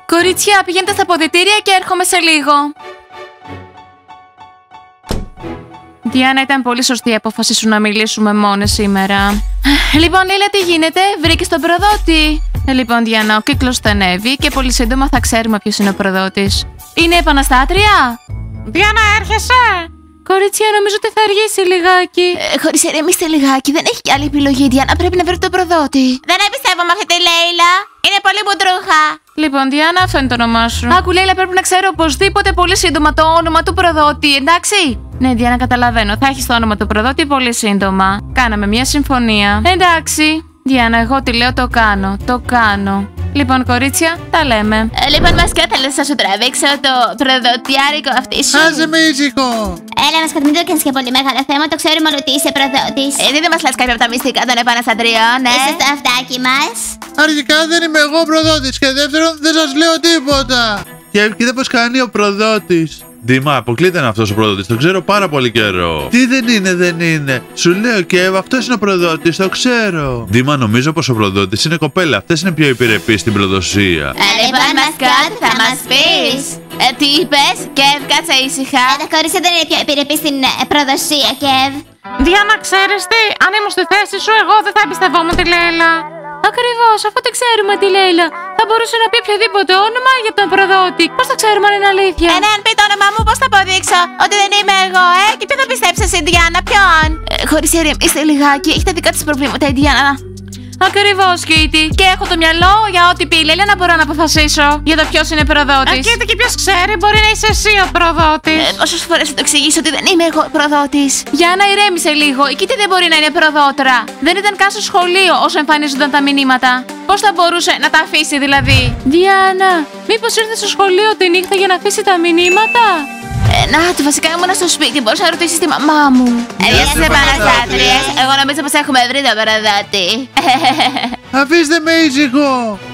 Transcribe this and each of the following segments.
Κορίτσια, πηγαίνετε στα αποδυτήρια και έρχομαι σε λίγο. Διάννα, ήταν πολύ σωστή η απόφαση σου να μιλήσουμε μόνες σήμερα. Λοιπόν, Λίλα, τι γίνεται, βρήκες τον προδότη? Λοιπόν, Διάννα, ο κύκλος στενεύει και πολύ σύντομα θα ξέρουμε ποιος είναι ο προδότης. Είναι επαναστάτρια? Διάννα, έρχεσαι? Κορίτσια, νομίζω ότι θα αργήσει λιγάκι. Χωρίς ηρεμήστε λιγάκι, δεν έχει άλλη επιλογή. Διάννα, πρέπει να βρει τον προδότη. Δεν εμπιστεύομαι αυτή τη Λέιλα. Είναι πολύ μπουντρούχα. Λοιπόν, Διάννα, αυτό είναι το όνομά σου. Άκου, Λέιλα, πρέπει να ξέρω οπωσδήποτε πολύ σύντομα το όνομα του προδότη, εντάξει? Ναι, Διάννα, καταλαβαίνω. Θα έχεις το όνομα του προδότη πολύ σύντομα. Κάναμε μια συμφωνία. Εντάξει. Διάννα, εγώ τι λέω, το κάνω. Το κάνω. Λοιπόν, κορίτσια, τα λέμε. Λοιπόν, Μασκότ, θέλω να σου τραβήξω το προδοτιάρικο αυτή σου. Άσε με ήσυχο! Έλα, Μασκότ, μην το κάνεις και πολύ μεγάλο θέμα. Το ξέρουμε όλοι ότι είσαι προδότης. Δεν μας λες κάποια από τα μυστικά των επαναστατριών, Είσαι στο αυτάκι μας. Αρχικά δεν είμαι εγώ προδότης και δεύτερον δεν σας λέω τίποτα. Και κοίτα πως κάνει ο προδότης. Ντίμα, αποκλείται είναι αυτός ο προδότης, το ξέρω πάρα πολύ καιρό. Τι δεν είναι. Σου λέω και αυτός είναι ο προδότης, το ξέρω. Ντίμα, νομίζω πως ο προδότης είναι κοπέλα. Αυτές είναι πιο επιρρεπείς στην προδοσία. Λοιπόν, Μασκότ, θα μας πεις. Τι είπες, Κεβ, κάτσε ήσυχα. Τα κορίτσια δεν είναι πιο επιρρεπείς στην προδοσία, Κεβ. Διάννα, ξέρεις τι, αν ήμουν στη θέση σου, εγώ δεν θα εμπιστευόμουν τη Λέιλα. Ακριβώς, αφού δεν ξέρουμε τη Λέιλα. Θα μπορούσε να πει οποιοδήποτε όνομα για τον προδότη. Πώς θα ξέρουμε αν είναι αλήθεια? Ναι, αν πει το όνομά μου, πώς θα αποδείξω ότι δεν είμαι εγώ, Και ποιο θα πιστέψει εσύ, Διάννα, ποιον? Χωρίς ηρεμήστε λιγάκι, έχει τα δικά της προβλήματα η Διάννα. Ακριβώς, Κίτι. Και έχω το μυαλό για ό,τι πει η Λέιλα να μπορώ να αποφασίσω για το ποιος είναι προδότης. Κοίτα, και ποιος ξέρει, μπορεί να είσαι εσύ ο προδότης. Πόσες φορές θα το εξηγήσω ότι δεν είμαι εγώ προδότης? Γιάννα, ηρέμησε λίγο. Η Κίτι δεν μπορεί να είναι προδότρα. Δεν ήταν καν στο σχολείο όσο εμφανίζονταν τα μηνύματα. Πώς θα μπορούσε να τα αφήσει δηλαδή? Διάννα, μήπως ήρθε στο σχολείο τη νύχτα για να αφήσει τα μηνύματα? Βασικά ήμουν στο σπίτι. Μπορείς να ρωτήσεις τη μαμά μου. Γεια σας, επαναστάτριες. Εγώ νομίζω πως έχουμε βρει τον προδότη. Αφήστε με ήσυχο!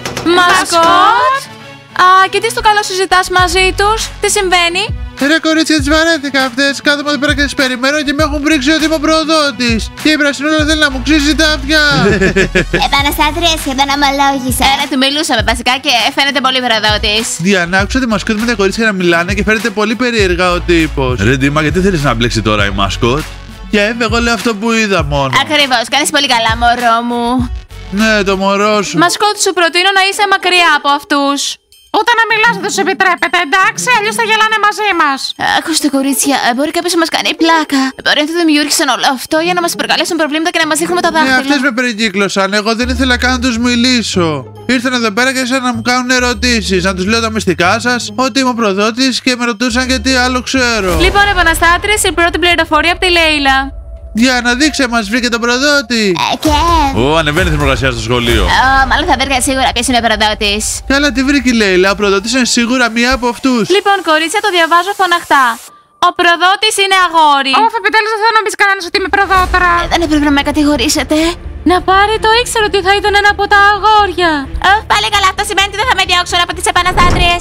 Μασκότ! Και τι στο καλό συζητάς μαζί τους? Τι συμβαίνει? Ρε κορίτσια, τις βαρέθηκα αυτές. Κάθομαι εδώ πέρα και τις περιμένω και με έχουν πρίξει ότι είμαι ο προδότης. Και η πρασινούλα θέλει να μου ξύσει τα αυτιά. Επαναστάτριες, σχεδόν ομολόγησα. Του μιλούσαμε βασικά και φαίνεται πολύ προδότης. Διανά, άκουσα τη Μασκότ με τα κορίτσια να μιλάνε και φαίνεται πολύ περίεργα ο τύπος. Ρε Ντίμα, γιατί θέλεις να μπλέξει τώρα η Μασκότ? Και εγώ λέω αυτό που είδα μόνο. Ακριβώς, κάνεις πολύ καλά, μωρό μου. Ναι, το μωρό σου. Μασκότ, σου προτείνω να είσαι μακριά από αυτούς. Ούτε να μιλάς δεν τους επιτρέπεται, εντάξει, αλλιώς θα γελάνε μαζί μας. Ακούστε, κορίτσια, μπορεί κάποιος να μας κάνει πλάκα. Μπορεί να το δημιούργησαν όλο αυτό για να μας προκαλέσουν προβλήματα και να μας δείχνουν τα Ναι, δάχτυλα. αυτές με περικύκλωσαν. Εγώ δεν ήθελα καν να τους μιλήσω. Ήρθαν εδώ πέρα και ήρθαν να μου κάνουν ερωτήσεις. Να τους λέω τα μυστικά σας, ότι είμαι ο προδότης και με ρωτούσαν και τι άλλο ξέρω. Λοιπόν, επαναστάτριες, η πρώτη πληροφορία από τη Λέιλα. Για να δείξε, μας βρήκε τον προδότη. Ανεβαίνει η θερμοκρασία στο σχολείο. Μάλλον θα βρήκα σίγουρα ποιος είναι ο προδότης. Καλά, τη βρήκε η Λέιλα. Ο προδότης είναι σίγουρα μία από αυτούς. Λοιπόν, κορίτσια, το διαβάζω φωναχτά. Ο προδότης είναι αγόρι. Όφ, επιτέλους δεν θα νομίζει κανένας ότι είμαι προδότρα. Δεν έπρεπε να με κατηγορήσετε. Να πάρει, το ήξερα ότι θα ήταν ένα από τα αγόρια. Πάλι καλά, αυτό σημαίνει ότι δεν θα με διώξουν από τις επαναστάτριες.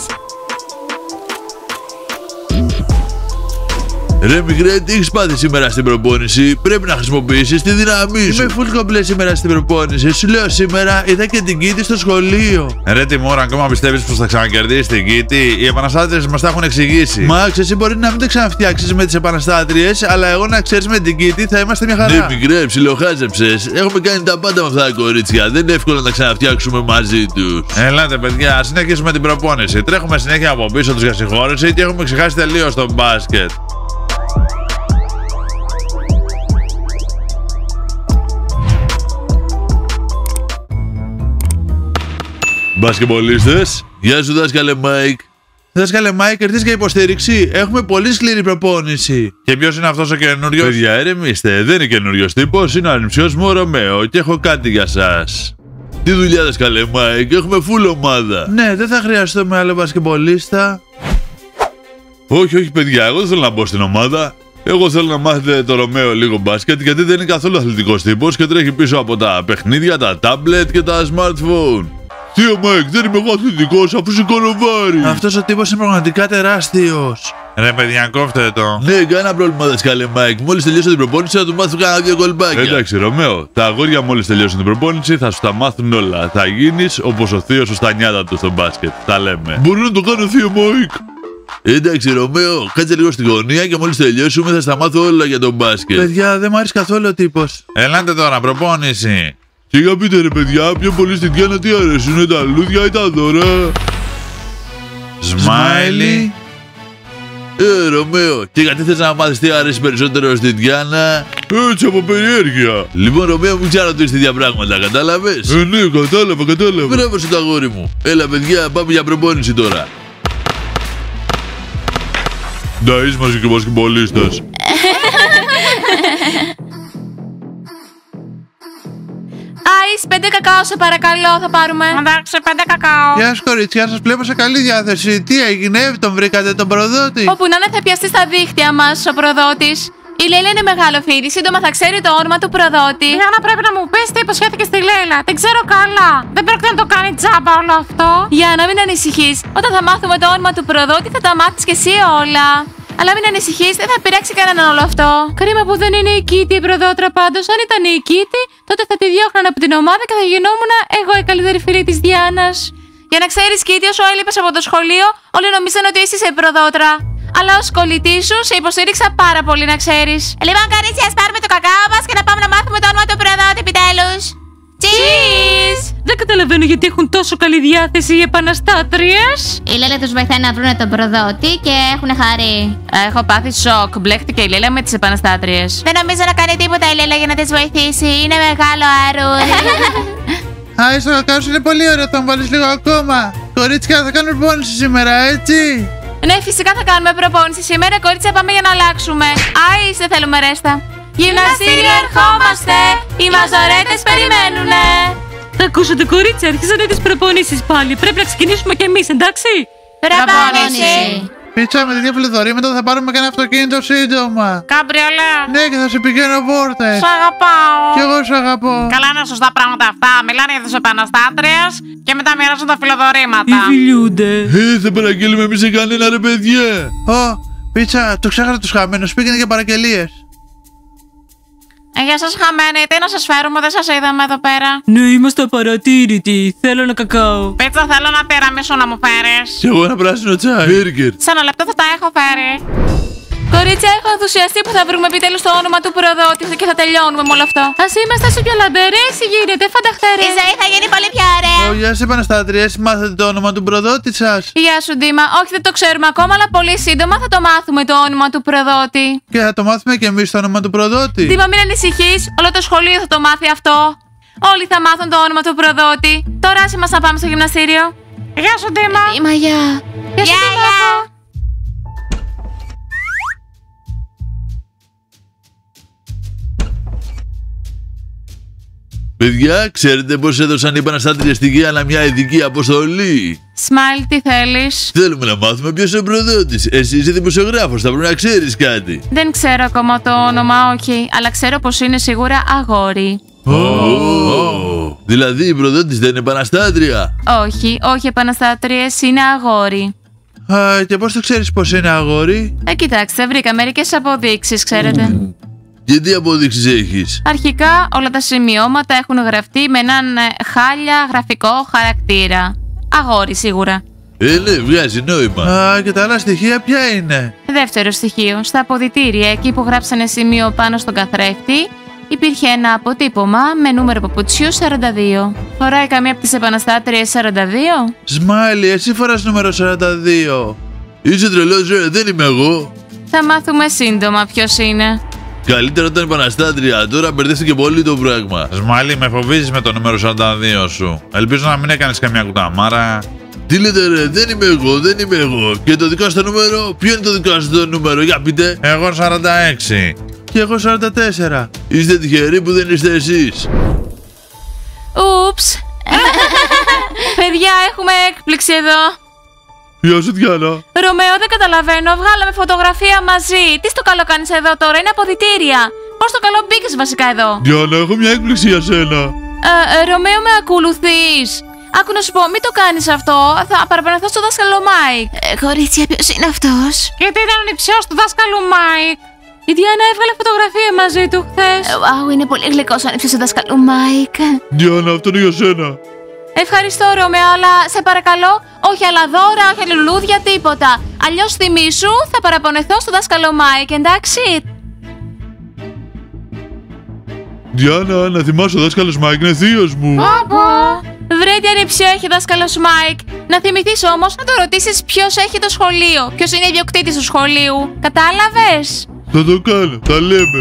Ρε μικρέ, τι έχεις πάθει σήμερα στην προπόνηση? Πρέπει να χρησιμοποιήσεις τη δύναμή σου. Είμαι full κομπλέ σήμερα στην προπόνηση. Σου λέω σήμερα είδα και την Κίτι στο σχολείο. Ρε Τιμούρα, ακόμα πιστεύεις πως θα ξανακερδίσεις την Κίτι? Οι επαναστάτριες μας τα έχουν εξηγήσει. Μάξ, εσύ μπορεί να μην το ξαναφτιάξεις με τις επαναστάτριες, αλλά εγώ να ξέρεις με την Κίτι θα είμαστε μια χαρά. Ρε μικρέ, ψιλοχάζεψες. Έχουμε κάνει τα πάντα με αυτά τα κορίτσια. Δεν είναι εύκολο να τα ξαναφτιάξουμε μαζί τους. Ελάτε, παιδιά, ας συνεχίσουμε την προπόνηση. Τρέχουμε συνέχεια από πίσω τους για συγχώρεση και έχουμε ξεχάσει τελείως το μπάσκετ. Μπασκετμπολίστες, γεια σου δάσκαλε Μάικ. Δάσκαλε Μάικ, ήρθες για υποστήριξη? Έχουμε πολύ σκληρή προπόνηση. Και ποιος είναι αυτός ο καινούριος? Παιδιά, ερεμήστε, δεν είναι καινούριος τύπος, είναι ο ανιψιός μου ο Ρωμαίο και έχω κάτι για σας. Τι δουλειά δάσκαλε Μάικ, έχουμε full ομάδα. Ναι, δεν θα χρειαστούμε άλλο μπασκετμπολίστα. Όχι, παιδιά, εγώ δεν θέλω να μπω στην ομάδα. Εγώ θέλω να μάθετε το Ρωμαίο λίγο μπάσκετ γιατί δεν είναι καθόλου αθλητικός τύπος και τρέχει πίσω από τα παιχνίδια, τα tablet και τα smartphone. Τι ο Μάικ, δεν είμαι εγώ αθλητικός αφού σηκώνω βάρη. Αυτός ο τύπος είναι πραγματικά τεράστιος. Ρε παιδιά, κόφτε το. Ναι, κανένα πρόβλημα, δασκάλε Μάικ. Μόλις τελειώσω την προπόνηση θα του μάθω κάνα 2 κολπάκια. Εντάξει, Ρωμαίο. Τα αγόρια μόλις τελειώσουν την προπόνηση θα σου τα μάθουν όλα. Θα γίνεις όπως ο θείος σου στα νιάτα του στο μπάσκετ. Τα λέμε. Μπορεί να το κάνω θείο Μάικ. Εντάξει, Ρωμαίο, κάτσε λίγο στην γωνία και μόλις τελειώσουμε θα στα μάθω όλα για τον μπάσκετ. Παιδιά, δεν μου άρεσε καθόλου ο τύπος. Ελάτε τώρα, προπόνηση. Σιγά πείτε ρε παιδιά, πιο πολύ στην Διάνα τι αρέσουνε, τα λούδια ή τα δώρα. Σμάιλι. Ρωμαίο, και γιατί θες να μάθεις τι αρέσει περισσότερο στην Διάνα? Έτσι από περιέργεια. Λοιπόν, Ρωμαίο, μην ξαναρωτήσεις τέτοια πράγματα, κατάλαβες? Ναι, κατάλαβα. Μπράβο σου το αγόρι μου. Έλα, παιδιά, πάμε για προπόνηση τώρα. Να είσαι μαζί και μπασκετμπολίστας. Άις, 5 κακάο σε παρακαλώ, θα πάρουμε. Εντάξει, 5 κακάο. Γεια σας κορίτσια, σας βλέπω σε καλή διάθεση. Τι έγινε, τον βρήκατε τον προδότη? Όπου να είναι θα πιαστεί στα δίχτυα μας ο προδότης. Η Λέιλα είναι μεγάλο φίδι, σύντομα θα ξέρει το όνομα του προδότη. Γιάννα, πρέπει να μου πεις τι υποσχέθηκε στη Λέιλα. Δεν ξέρω καλά. Δεν πρόκειται να το κάνει τζάμπα όλο αυτό. Γιάννα, μην ανησυχείς. Όταν θα μάθουμε το όνομα του προδότη θα τα μάθεις κι εσύ όλα. Αλλά μην ανησυχείς, δεν θα πειράξει κανέναν όλο αυτό. Κρίμα που δεν είναι η Κίτη η προδότρα πάντως. Αν ήταν η Κίτη, τότε θα τη διώχναν από την ομάδα και θα γινόμουν εγώ η καλύτερη φίλη της Διάνας. Για να ξέρεις, Κίτη, όσο έλειπες από το σχολείο, όλοι νομίζαν ότι είσαι η προδότρα. Αλλά ως κολλητή σου σε υποστήριξα πάρα πολύ, να ξέρεις. Λοιπόν, κορίτσια, ας πάρουμε το κακάο μας και να πάμε να μάθουμε το όνομα του προδότη επιτέλους. Cheers! Δεν καταλαβαίνω γιατί έχουν τόσο καλή διάθεση οι επαναστάτριες. Η Λέιλα τους βοηθάει να βρουν τον προδότη και έχουν χαρεί. Έχω πάθει σοκ. Μπλέχτηκε η Λέιλα με τις επαναστάτριες. Δεν νομίζω να κάνει τίποτα η Λέιλα για να τις βοηθήσει. Είναι μεγάλο αρούλι. Άις, το κακάο σου είναι πολύ ωραίο, θα μου βάλεις λίγο ακόμα. Κορίτσια, θα κάνουμε προπόνηση σήμερα, έτσι? Ναι, φυσικά θα κάνουμε προπόνηση σήμερα. Κορίτσια, πάμε για να αλλάξουμε. Άις, δεν θέλουμε ρέστα. Γυμναστήριο, ερχόμαστε! Οι μαζορέτες περιμένουνε! Θα ακούσετε, κορίτσια, αρχίσανε τις προπονήσεις πάλι. Πρέπει να ξεκινήσουμε κι εμείς, εντάξει? Προπόνηση! Πίτσα, με την διαβολιδωρήματα θα πάρουμε κανένα αυτοκίνητο σύντομα. Καμπριολέ. Ναι, και θα σε πηγαίνω πόρτες. Σ' αγαπάω. Κι εγώ σ' αγαπώ. Καλά, είναι σωστά πράγματα αυτά. Μιλάνε για τους επαναστάτριες και μετά μοιράζουν τα φιλοδορήματα. φιλιούνται. Θα παραγγείλουμε εμείς σε κανένα ρε παιδιά. Πίτσα, το ξέχασα τους χαμένους. Πήγαινε για παραγγελίες. Γεια σας, χαμένοι. Τι να σας φέρουμε, δεν σας είδαμε εδώ πέρα. Ναι, είμαστε απαρατήρητοι. Θέλω ένα κακάο. Πίτσα, θέλω ένα τυραμίσου να μου φέρεις. Κι εγώ ένα πράσινο τσάι. Μπέργκερ. Σε ένα λεπτό θα τα έχω φέρει. Κορίτσια, έχω ενθουσιαστεί που θα βρούμε επιτέλους το όνομα του προδότη και θα τελειώνουμε με όλο αυτό. Ας είμαστε όσο πιο λαμπερές γίνεται, φανταχτερές. Η ζωή θα γίνει πολύ πιο ωραία. Γεια σας, επαναστάτριες. Μάθατε το όνομα του προδότη σας? Γεια σου, Ντίμα. Όχι, δεν το ξέρουμε ακόμα, αλλά πολύ σύντομα θα το μάθουμε το όνομα του προδότη. Και θα το μάθουμε κι εμείς το όνομα του προδότη. Ντίμα, μην ανησυχείς. Όλο το σχολείο θα το μάθει αυτό. Όλοι θα μάθουν το όνομα του προδότη. Τώρα άσε μας να πάμε στο γυμναστήριο. Γεια σου, Ντίμα. Ντίμα, γεια. Γεια σου, Ντίμα. Παιδιά, ξέρετε πως έδωσαν οι επαναστάτριες στη Γιάννα μια ειδική αποστολή? Σμάιλ, τι θέλεις? Θέλουμε να μάθουμε ποιος είναι ο προδότης. Εσύ είσαι δημοσιογράφος, θα πρέπει να ξέρεις κάτι. Δεν ξέρω ακόμα το όνομα, όχι, αλλά ξέρω πως είναι σίγουρα αγόρι. Δηλαδή η προδότης δεν είναι επαναστάτρια? Όχι επαναστάτριες, είναι αγόρι. Και πώς το ξέρεις πως είναι αγόρι? Κοιτάξτε, βρήκα μερικές αποδείξεις, ξέρετε. Και τι αποδείξεις έχεις? Αρχικά όλα τα σημειώματα έχουν γραφτεί με έναν χάλια γραφικό χαρακτήρα. Αγόρι σίγουρα. Ναι, βγάζει νόημα. Και τα άλλα στοιχεία ποια είναι? Δεύτερο στοιχείο, στα αποδυτήρια, εκεί που γράψανε σημείο πάνω στον καθρέφτη, υπήρχε ένα αποτύπωμα με νούμερο παπουτσιού 42. Φοράει καμία από τις επαναστάτριες 42? Σμάιλι, εσύ φοράς νούμερο 42. Είσαι τρελός ρε, δεν είμαι εγώ. Θα μάθουμε σύντομα ποιος είναι. Καλύτερα ήταν επαναστάτρια, τώρα μπερδεύτηκε πολύ το πράγμα. Σμάλι, με φοβίζεις με το νούμερο 42 σου. Ελπίζω να μην έκανες καμιά κουταμάρα. Τι λέτε ρε, δεν είμαι εγώ. Και το δικό σου το νούμερο, ποιο είναι το δικό σου το νούμερο, για πείτε. Εγώ 46. Και εγώ 44. Είστε τυχεροί που δεν είστε εσείς. Ούψ. Παιδιά, έχουμε έκπληξη εδώ. Γεια σου, Διάνα. Ρωμαίο, δεν καταλαβαίνω. Βγάλαμε φωτογραφία μαζί. Τι στο καλό κάνεις εδώ τώρα, είναι αποδυτήρια. Πώς το καλό μπήκες βασικά εδώ? Διάνα, έχω μια έκπληξη για σένα. Ρωμαίο, με ακολουθείς? Άκου να σου πω, μην το κάνεις αυτό. Θα παραπονεθώ στο δάσκαλο Μάικ. Κορίτσια, ποιος είναι αυτός? Γιατί ήταν ο νηψιός του δάσκαλου Μάικ. Η Διάννα έβγαλε φωτογραφία μαζί του χθες. Wow, είναι πολύ γλυκός ο ανήψιος του δάσκαλου Μάικ. Διάννα, αυτό είναι για σένα. Ευχαριστώ, Ρωμαίο, αλλά σε παρακαλώ, όχι άλλα δώρα, όχι άλλα λουλούδια, τίποτα. Αλλιώς θυμήσου, θα παραπονεθώ στο δάσκαλο Μάικ, εντάξει. Διάννα, να θυμάσαι, ο δάσκαλος Μάικ είναι θείος μου. Βρε, τι ανιψιό έχει ο δάσκαλος Μάικ. Να θυμηθείς όμως να το ρωτήσεις ποιος έχει το σχολείο. Ποιος είναι ιδιοκτήτης του σχολείου. Κατάλαβες? Θα το κάνω, τα λέμε.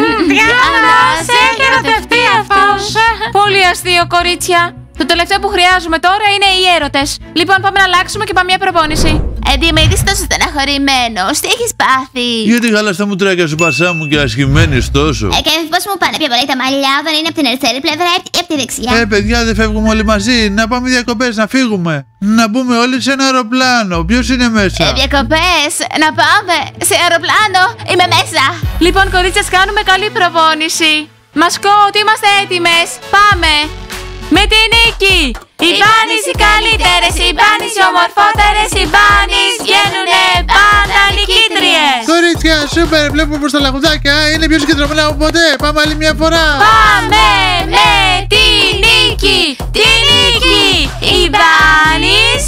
Διάννα, σε έχει ερωτευτεί αυτός. Πολύ αστείο, κορίτσια. Το τελευταίο που χρειάζομαι τώρα είναι οι έρωτες. Λοιπόν, πάμε να αλλάξουμε και πάμε μια προπόνηση. Έντι, με είδες τόσο στεναχωρημένος. Τι έχεις πάθει? Γιατί χάλας τα μουτράκια σου, πασά μου, και ασχημένης τόσο. Και πώς μου πάνε πιο πολύ τα μαλλιά όταν είναι από την αριστερή πλευρά ή από τη δεξιά? Παιδιά, δεν φεύγουμε όλοι μαζί. Να πάμε διακοπές, να φύγουμε. Να μπούμε όλοι σε ένα αεροπλάνο. Ποιος είναι μέσα? Διακοπές, να πάμε σε αεροπλάνο. Είμαι μέσα. Λοιπόν, κορίτσες, κάνουμε καλή προπόνηση. Μασκότ, είμαστε έτοιμες. Πάμε. Με τη νίκη! Οι μπάνις οι καλύτερες, οι μπάνις οι ομορφότερες, οι μπάνις βγαίνουνε πάντα νικήτριες! Κορίτσια, σούπερ, βλέπουμε προς τα λαγουδάκια. Είναι πιο συγκεντρωμένα από ποτέ. Πάμε άλλη μια φορά. Πάμε με τη νίκη! Τη νίκη! Οι μπάνις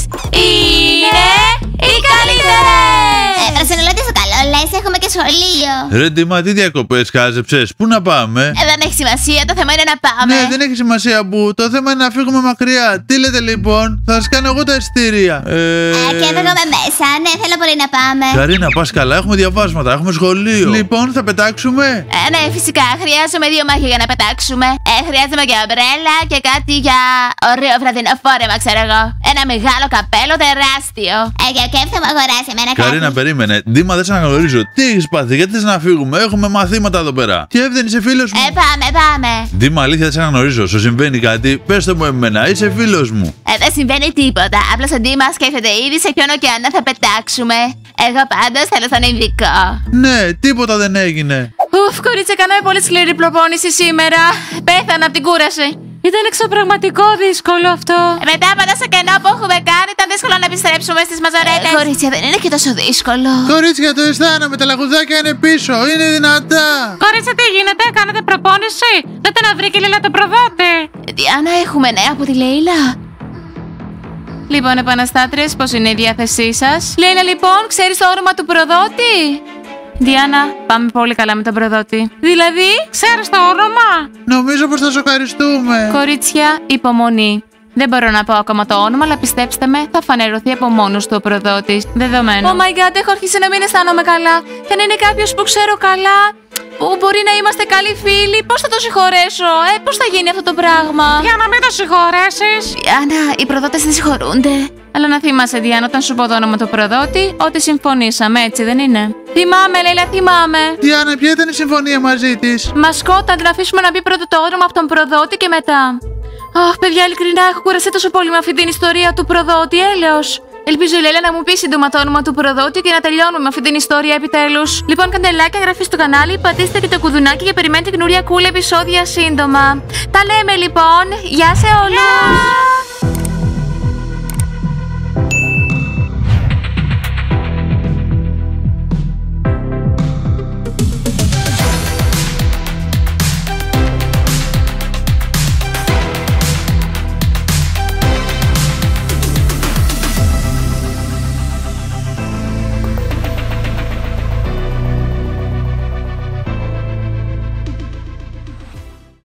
είναι οι καλύτερες! Προσενολέτε στο καλό, λες, έχουμε και σχολείο. Ρε Τίμα, τι διακοπές χάζεψες, πού να πάμε? Δεν έχει σημασία, το θέμα είναι να πάμε. Ναι, δεν έχει σημασία που. Το θέμα είναι να φύγουμε μακριά. Τι λέτε λοιπόν, θα σας κάνω εγώ τα εισιτήρια. Και εδώ είμαι μέσα, ναι, θέλω πολύ να πάμε. Καρίνα, πας καλά, έχουμε διαβάσματα, έχουμε σχολείο. Λοιπόν, θα πετάξουμε. Ναι, φυσικά, χρειάζομαι 2 μάχια για να πετάξουμε. Χρειάζομαι και ομπρέλα και κάτι για ωραίο βραδινό φόρεμα, ξέρω εγώ. Ένα μεγάλο καπέλο τεράστιο. Για και θα μου αγοράσει εμένα κάτι. Καρίνα, περίμενε. Ντίμα, δεν σε αναγνωρίζω. Τι έχεις πάθει, γιατί θες να φύγουμε, έχουμε μαθήματα εδώ πέρα. Και δεν είσαι φίλος μου. Πάμε. Ντίμα, αλήθεια δεν σε αναγνωρίζω. Σου συμβαίνει κάτι, πες το μου εμένα, είσαι φίλος μου. Δεν συμβαίνει τίποτα. Απλώς ο Ντίμα σκέφτεται ήδη σε ποιον ωκεανό θα πετάξουμε. Εγώ πάντως θέλω σαν ειδικό. Ναι, τίποτα δεν έγινε. Ουφ, κορίτσια, κάναμε πολύ σκληρή προπόνηση σήμερα. Πέθανα από την κούραση. Ήταν εξωπραγματικό δύσκολο αυτό. Μετά από τόσο κενό που έχουμε κάνει, ήταν δύσκολο να επιστρέψουμε στις μαζορέτες. Κορίτσια, δεν είναι και τόσο δύσκολο. Κορίτσια, το αισθάνομαι. Τα λαγουδάκια είναι πίσω. Είναι δυνατά. Κορίτσια, τι γίνεται, κάνετε προπόνηση? Λέτε να βρει και η Λίλα τον προδότη. Διάννα, έχουμε νέα από τη Λέιλα. Λοιπόν, επαναστάτριες, πώς είναι η διάθεσή σας? Λέιλα, λοιπόν, ξέρεις το όνομα του προδότη? Διάννα, πάμε πολύ καλά με τον προδότη. Δηλαδή, Ξέρεις το όνομα? Νομίζω πως θα σοκαριστούμε. κορίτσια, υπομονή. Δεν μπορώ να πω ακόμα το όνομα, αλλά πιστέψτε με, θα φανερωθεί από μόνος του ο προδότης. Δεδομένο. Oh my god, έχω αρχίσει να μην αισθάνομαι καλά. Και αν είναι κάποιος που ξέρω καλά, που μπορεί να είμαστε καλοί φίλοι, πώς θα το συγχωρέσω, πώς θα γίνει αυτό το πράγμα? Για να μην το συγχωρέσεις. Διάννα, οι προδότες δεν συγχωρούνται. Αλλά να θυμάσαι, Διάννα, όταν σου πω το όνομα του προδότη, ότι συμφωνήσαμε, έτσι δεν είναι? Θυμάμαι, Λέιλα, θυμάμαι. Διάννα, ποια ήταν η συμφωνία μαζί της? Μασκότα, να την αφήσουμε να πει πρώτα το όνομα από τον προδότη και μετά. Αχ, παιδιά, ειλικρινά έχω κουραστεί τόσο πολύ με αυτή την ιστορία του προδότη, έλεος. Ελπίζω η Λέιλα να μου πει σύντομα το όνομα του προδότη και να τελειώνουμε με αυτή την ιστορία επιτέλους. Λοιπόν, κάντε like, εγγραφή στο κανάλι, πατήστε και το κουδουνάκι και περιμένετε καινούρια cool επεισόδια σύντομα. Τα λέμε λοιπόν. Γεια σε όλους!